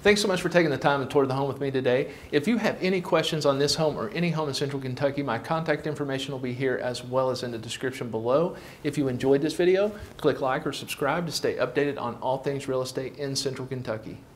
Thanks so much for taking the time to tour the home with me today. If you have any questions on this home or any home in Central Kentucky, my contact information will be here as well as in the description below. If you enjoyed this video, click like or subscribe to stay updated on all things real estate in Central Kentucky.